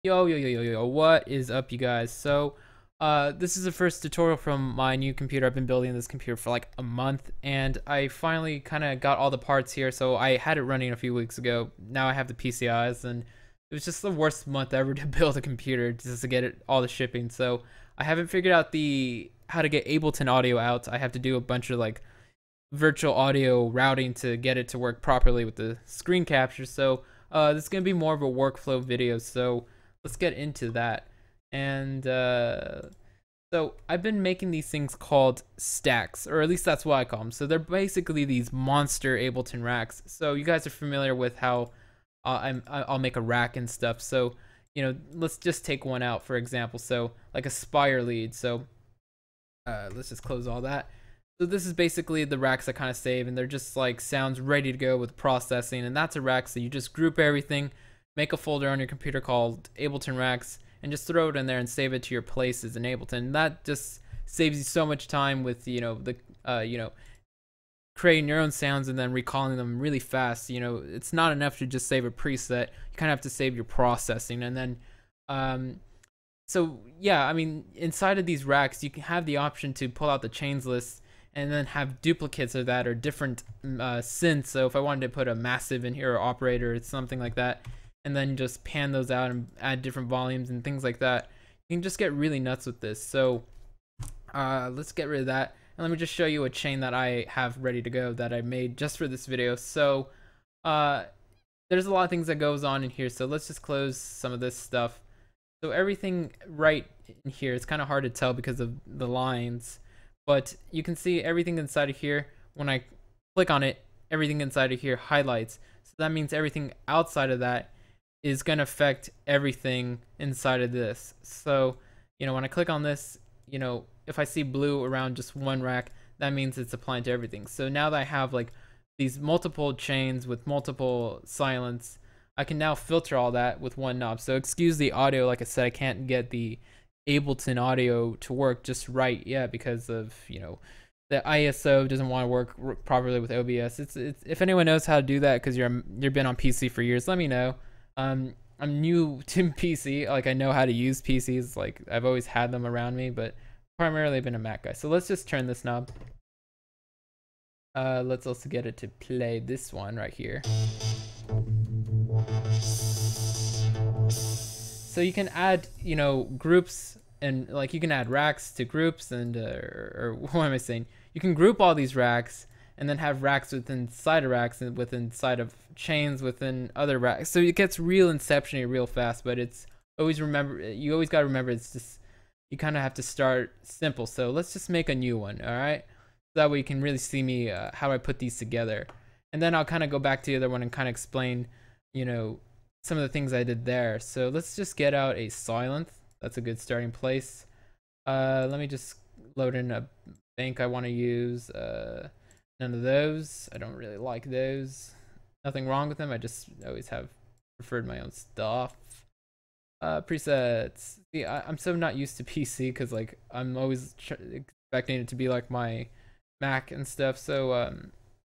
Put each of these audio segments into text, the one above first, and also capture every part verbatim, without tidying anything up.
Yo, yo, yo, yo, yo, what is up, you guys? So, uh, this is the first tutorial from my new computer. I've been building this computer for like a month, and I finally kind of got all the parts here. So I had it running a few weeks ago. Now I have the P C Is, and it was just the worst month ever to build a computer just to get it all the shipping. So I haven't figured out the how to get Ableton audio out. I have to do a bunch of like virtual audio routing to get it to work properly with the screen capture. So uh, this is gonna be more of a workflow video. So let's get into that. And uh, so I've been making these things called stacks, or at least that's what I call them. So they're basically these monster Ableton racks. So you guys are familiar with how uh, I'm I'll make a rack and stuff. So you know, let's just take one out for example. So like a Spire lead. So uh, let's just close all that. So this is basically the racks I kind of save, and they're just like sounds ready to go with processing, and that's a rack. So you just group everything, make a folder on your computer called Ableton Racks, and just throw it in there and save it to your places in Ableton. And that just saves you so much time with you know the uh, you know creating your own sounds and then recalling them really fast. You know, it's not enough to just save a preset. You kind of have to save your processing, and then um, so yeah, I mean, inside of these racks, you can have the option to pull out the chains list and then have duplicates of that or different uh, synths. So if I wanted to put a massive in here or operator or something like that, and then just pan those out and add different volumes and things like that, you can just get really nuts with this. So uh, let's get rid of that. And let me just show you a chain that I have ready to go that I made just for this video. So uh, there's a lot of things that goes on in here. So let's just close some of this stuff. So everything right in here, it's kind of hard to tell because of the lines, but you can see everything inside of here. When I click on it, everything inside of here highlights. So that means everything outside of that is going to affect everything inside of this. So, you know, when I click on this, you know, if I see blue around just one rack, that means it's applying to everything. So now that I have like these multiple chains with multiple silence, I can now filter all that with one knob. So excuse the audio, like I said, I can't get the Ableton audio to work just right yet because of, you know, the I S O doesn't want to work properly with O B S. It's, it's if anyone knows how to do that because you're you've been on P C for years, let me know. Um, I'm new to P C, like I know how to use P Cs, like I've always had them around me, but primarily I've been a Mac guy. So let's just turn this knob. Uh, let's also get it to play this one right here. So you can add, you know, groups, and like you can add racks to groups, and uh, or, or what am I saying? You can group all these racks and then have racks within side of racks and within side of chains within other racks. So it gets real inception-y real fast, but it's always remember, you always got to remember it's just, you kind of have to start simple. So let's just make a new one, all right? So that way you can really see me, uh, how I put these together. And then I'll kind of go back to the other one and kind of explain, you know, some of the things I did there. So let's just get out a Sylenth. That's a good starting place. Uh, let me just load in a bank I want to use. Uh, none of those. I don't really like those. Nothing wrong with them. I just always have preferred my own stuff. Uh, presets. See, I, I'm so not used to P C because like I'm always expecting it to be like my Mac and stuff. So um,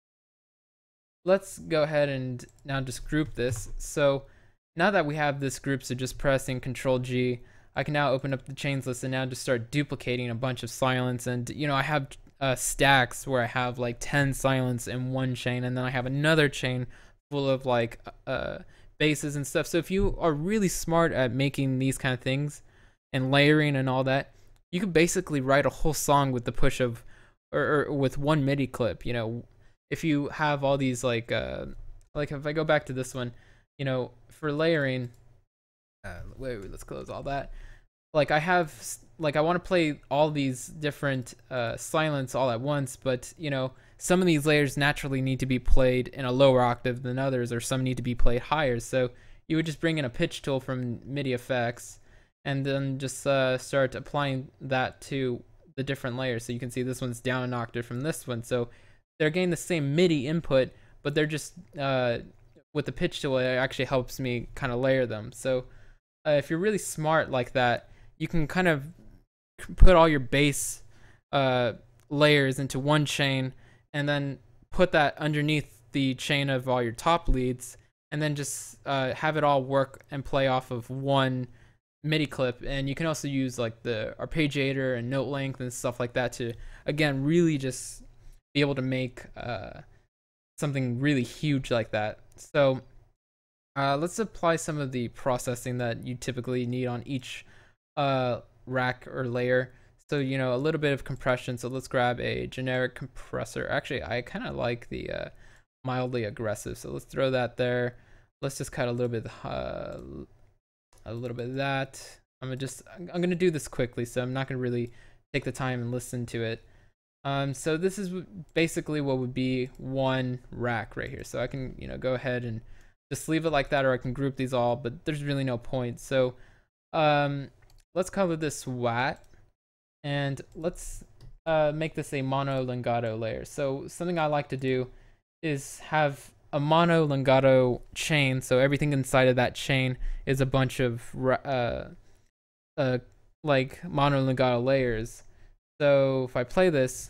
let's go ahead and now just group this. So now that we have this group, so just pressing Control G, I can now open up the chains list and now just start duplicating a bunch of silence. And you know, I have uh, stacks where I have like ten silence in one chain, and then I have another chain full of like uh, basses and stuff. So if you are really smart at making these kind of things and layering and all that, you could basically write a whole song with the push of, or, or with one MIDI clip. You know, if you have all these like, uh, like if I go back to this one, you know, for layering, uh, wait, wait, let's close all that. Like I have, like I want to play all these different uh, silence all at once, but you know, some of these layers naturally need to be played in a lower octave than others, or some need to be played higher. So you would just bring in a pitch tool from MIDI effects, and then just uh, start applying that to the different layers. So you can see this one's down an octave from this one. So they're getting the same MIDI input, but they're just uh, with the pitch tool, it actually helps me kind of layer them. So uh, if you're really smart like that, you can kind of put all your bass uh, layers into one chain and then put that underneath the chain of all your top leads, and then just uh, have it all work and play off of one MIDI clip. And you can also use like the arpeggiator and note length and stuff like that to, again, really just be able to make uh, something really huge like that. So uh, let's apply some of the processing that you typically need on each uh, rack or layer. So, you know, a little bit of compression. So let's grab a generic compressor. Actually, I kind of like the uh, mildly aggressive. So let's throw that there. Let's just cut a little bit, uh, a little bit of that. I'm gonna just, I'm gonna do this quickly, so I'm not gonna really take the time and listen to it. Um, so this is basically what would be one rack right here. So I can, you know, go ahead and just leave it like that, or I can group these all, but there's really no point. So um, let's color this watt, and let's uh, make this a mono legato layer. So something I like to do is have a mono legato chain. So everything inside of that chain is a bunch of uh, uh, like mono legato layers. So if I play this,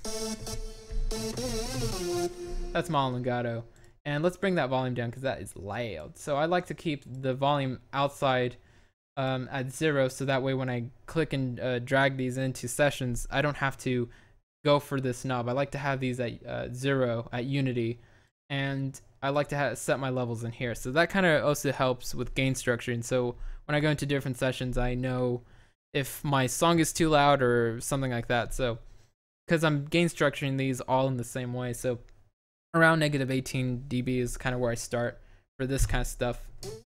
that's mono legato. And let's bring that volume down because that is loud. So I like to keep the volume outside um, at zero, so that way when I click and uh, drag these into sessions, I don't have to go for this knob. I like to have these at uh, zero at unity, and I like to have, set my levels in here. So that kind of also helps with gain structuring. So when I go into different sessions, I know if my song is too loud or something like that. So because I'm gain structuring these all in the same way. So around negative eighteen D B is kind of where I start for this kind of stuff.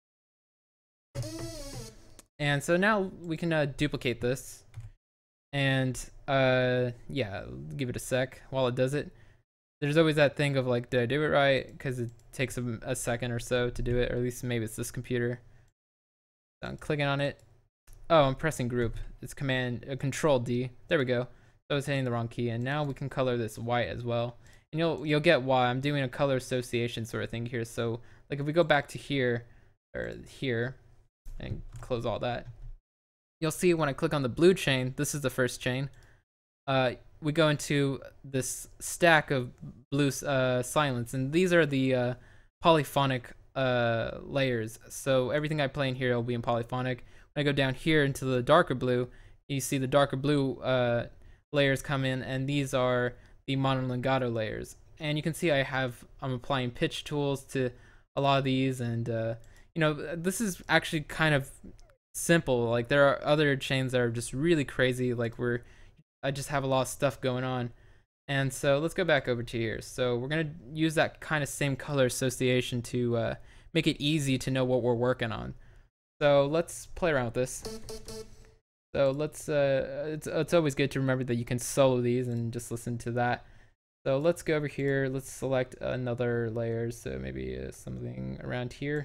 And so now we can uh, duplicate this, and uh, yeah, give it a sec while it does it. There's always that thing of like, did I do it right? Because it takes a, a second or so to do it, or at least maybe it's this computer. So I'm clicking on it. Oh, I'm pressing group. It's command, uh, control D. There we go. So I was hitting the wrong key, and now we can color this white as well. And you'll you'll get why I'm doing a color association sort of thing here. So like if we go back to here or here and close all that, you'll see when I click on the blue chain, this is the first chain. Uh, we go into this stack of blue uh, silence, and these are the uh, polyphonic uh, layers. So everything I play in here will be in polyphonic. When I go down here into the darker blue, you see the darker blue uh, layers come in, and these are the mono legato layers. And you can see I have, I'm applying pitch tools to a lot of these, and uh, you know, this is actually kind of simple. Like there are other chains that are just really crazy, like where I just have a lot of stuff going on. And so let's go back over to here. So we're gonna use that kind of same color association to uh, make it easy to know what we're working on. So let's play around with this. So let's, uh, it's, it's always good to remember that you can solo these and just listen to that. So let's go over here, let's select another layer, so maybe uh, something around here.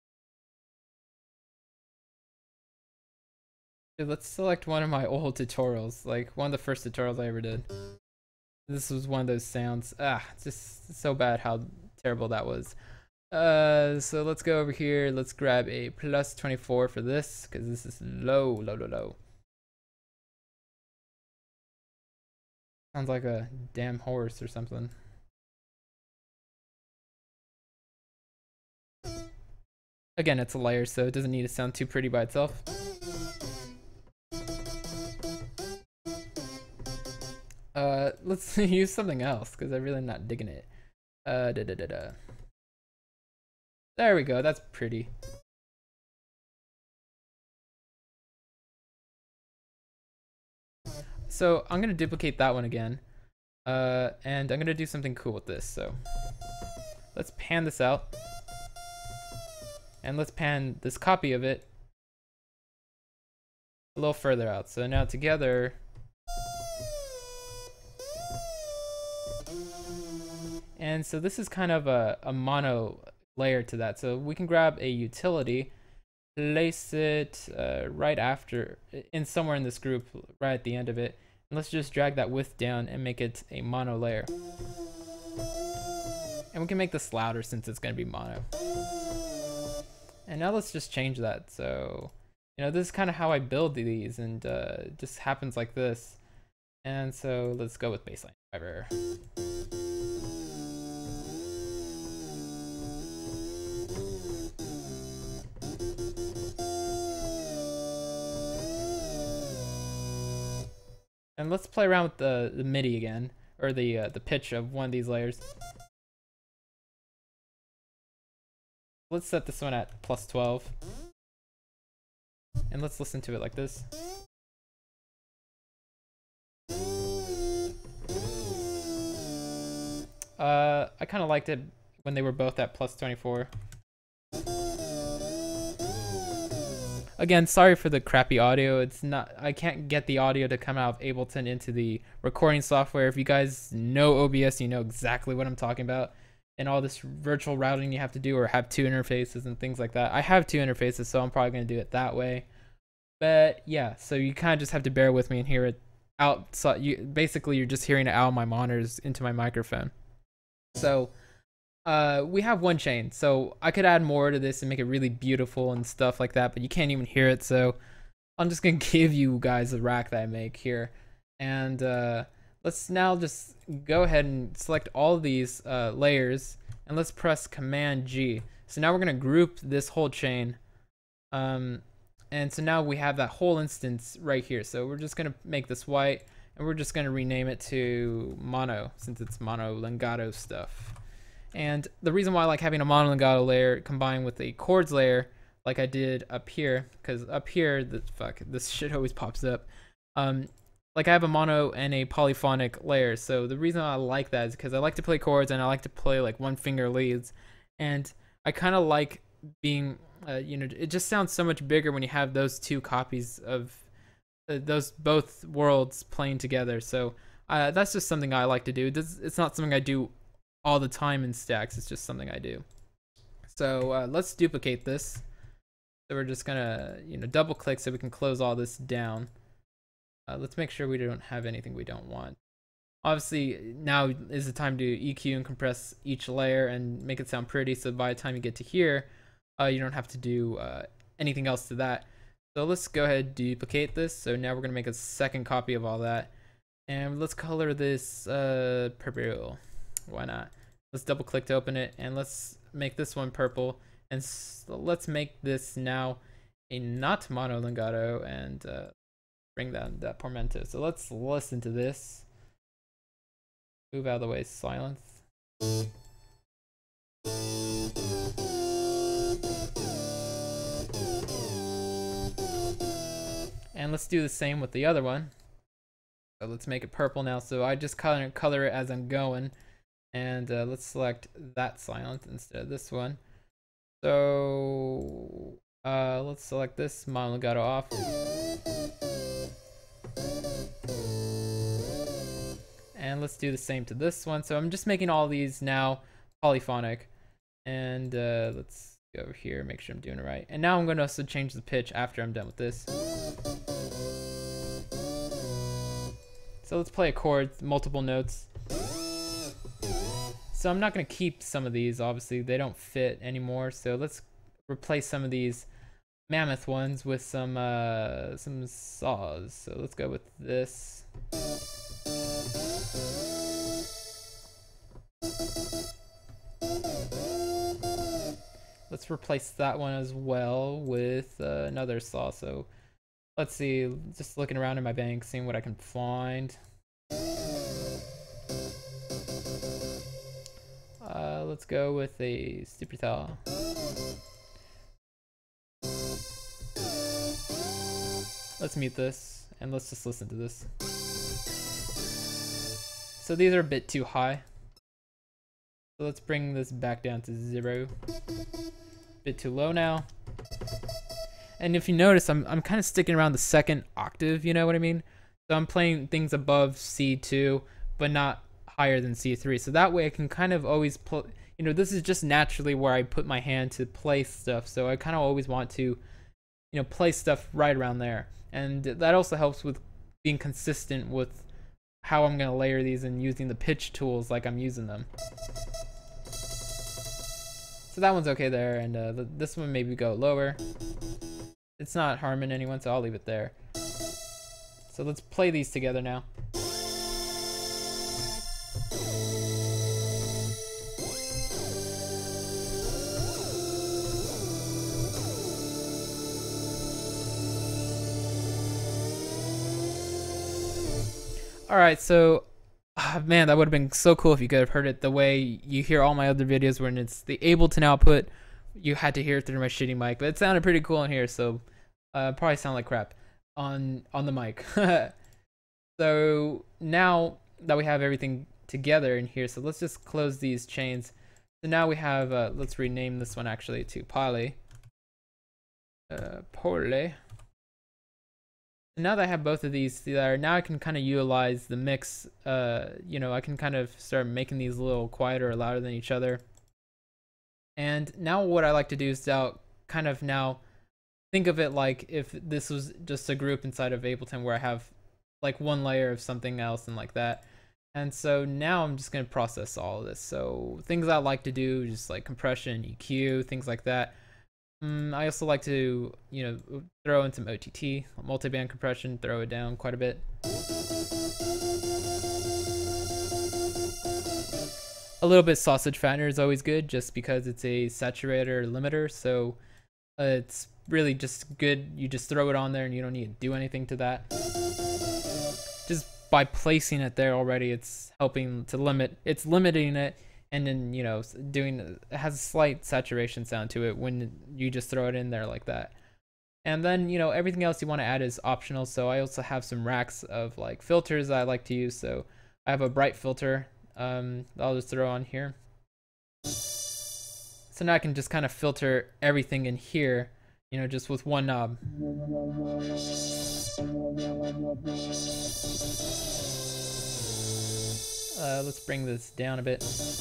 Dude, let's select one of my old tutorials, like one of the first tutorials I ever did. This was one of those sounds. Ah, it's just so bad how terrible that was. Uh, so let's go over here. Let's grab a plus twenty-four for this, because this is low, low, low, low. Sounds like a damn horse or something. Again, it's a layer, so it doesn't need to sound too pretty by itself. Uh, let's use something else, because I'm really not digging it. Uh, da da da da. There we go, that's pretty. So I'm gonna duplicate that one again. Uh, and I'm gonna do something cool with this, so. Let's pan this out. And let's pan this copy of it a little further out. So now together, and so this is kind of a, a mono layer to that. So we can grab a utility, place it uh, right after, in somewhere in this group, right at the end of it. And let's just drag that width down and make it a mono layer. And we can make this louder since it's going to be mono. And now let's just change that. So, you know, this is kind of how I build these, and uh, it just happens like this. And so let's go with baseline driver. And let's play around with the, the MIDI again, or the uh, the pitch of one of these layers. Let's set this one at plus twelve. And let's listen to it like this. Uh, I kind of liked it when they were both at plus twenty-four. Again, sorry for the crappy audio. It's not, I can't get the audio to come out of Ableton into the recording software. If you guys know O B S, you know exactly what I'm talking about. And all this virtual routing you have to do, or have two interfaces and things like that. I have two interfaces, so I'm probably going to do it that way. But yeah, so you kind of just have to bear with me and hear it out. So you, basically, you're just hearing it out of my monitors into my microphone. So uh, we have one chain, so I could add more to this and make it really beautiful and stuff like that, but you can't even hear it, so I'm just gonna give you guys the rack that I make here. And uh, let's now just go ahead and select all of these uh, layers, and let's press Command G. So now we're gonna group this whole chain, um, and so now we have that whole instance right here. So we're just gonna make this white, and we're just gonna rename it to mono, since it's mono legato stuff. And the reason why I like having a mono legato layer combined with a chords layer, like I did up here, because up here, the fuck, this shit always pops up. Um, like I have a mono and a polyphonic layer. So the reason I like that is because I like to play chords and I like to play like one finger leads, and I kind of like being, uh, you know, it just sounds so much bigger when you have those two copies of uh, those both worlds playing together. So uh, that's just something I like to do. It's, it's not something I do all the time in Stacks. It's just something I do. So uh, let's duplicate this. So we're just gonna, you know, double click so we can close all this down. Uh, let's make sure we don't have anything we don't want. Obviously, now is the time to E Q and compress each layer and make it sound pretty. So by the time you get to here, uh, you don't have to do uh, anything else to that. So let's go ahead and duplicate this. So now we're gonna make a second copy of all that, and let's color this uh, purple. Why not? Let's double click to open it, and let's make this one purple, and so let's make this now a not mono legato, and uh, bring that that portamento. So let's listen to this. Move out of the way, silence. And let's do the same with the other one. So let's make it purple now. So I just color color it as I'm going. And uh, let's select that silence instead of this one. So uh, let's select this mono legato off. And let's do the same to this one. So I'm just making all these now polyphonic. And uh, let's go over here, make sure I'm doing it right. And now I'm going to also change the pitch after I'm done with this. So let's play a chord, multiple notes. So I'm not going to keep some of these, obviously they don't fit anymore, so let's replace some of these mammoth ones with some uh, some saws. So let's go with this. Let's replace that one as well with uh, another saw. So let's see, just looking around in my bank, seeing what I can find. Uh, let's go with a Stupital. Let's mute this, and let's just listen to this. So these are a bit too high. So let's bring this back down to zero. Bit too low now. And if you notice, I'm, I'm kind of sticking around the second octave, you know what I mean? So I'm playing things above C two, but not higher than C three, so that way I can kind of always play, you know, this is just naturally where I put my hand to play stuff, so I kind of always want to, you know, play stuff right around there. And that also helps with being consistent with how I'm going to layer these and using the pitch tools like I'm using them. So that one's okay there, and uh, the, this one maybe go lower. It's not harming anyone, so I'll leave it there. So let's play these together now. All right, so ah, man, that would have been so cool if you could have heard it the way you hear all my other videos when it's the Ableton output. You had to hear it through my shitty mic, but it sounded pretty cool in here, so uh, probably sound like crap on on the mic. So now that we have everything together in here, so let's just close these chains. So now we have, uh, let's rename this one actually to Poly. Uh, Poly. Now that I have both of these there, now I can kind of utilize the mix. Uh, you know, I can kind of start making these a little quieter or louder than each other. And now what I like to do is now kind of now think of it like if this was just a group inside of Ableton where I have like one layer of something else and like that. And so now I'm just going to process all of this. So things I like to do, just like compression, E Q, things like that. Um, I also like to, you know, throw in some O T T, multiband compression, throw it down quite a bit. A little bit sausage fattener is always good just because it's a saturator limiter. So uh, it's really just good. You just throw it on there and you don't need to do anything to that. Just by placing it there already, it's helping to limit, it's limiting it. And then, you know, doing, it has a slight saturation sound to it when you just throw it in there like that. And then, you know, everything else you want to add is optional. So I also have some racks of like filters that I like to use. So I have a bright filter um, I'll just throw on here. So now I can just kind of filter everything in here, you know, just with one knob. Uh, let's bring this down a bit.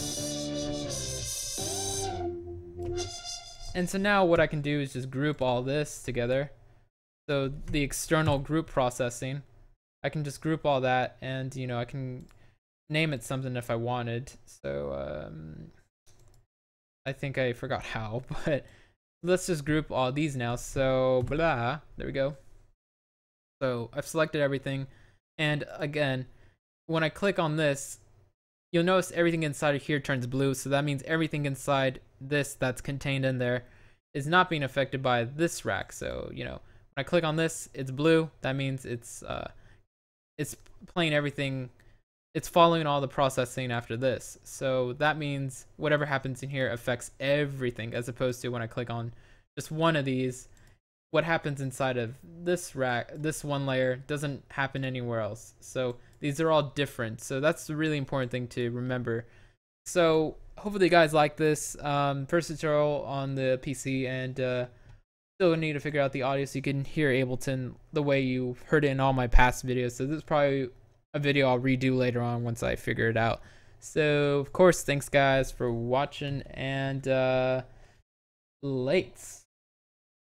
And so now what I can do is just group all this together. So the external group processing, I can just group all that and, you know, I can name it something if I wanted. So um, I think I forgot how, but let's just group all these now. So blah, there we go. So I've selected everything. And again, when I click on this, you'll notice everything inside of here turns blue. So that means everything inside this that's contained in there is not being affected by this rack. So, you know, when I click on this, it's blue. That means it's uh, it's playing everything. It's following all the processing after this. So that means whatever happens in here affects everything, as opposed to when I click on just one of these, what happens inside of this rack, this one layer, doesn't happen anywhere else. So these are all different. So that's a really important thing to remember. So hopefully you guys like this um, first tutorial on the P C, and uh, still need to figure out the audio so you can hear Ableton the way you heard it in all my past videos. So this is probably a video I'll redo later on once I figure it out. So of course, thanks guys for watching, and uh, lates.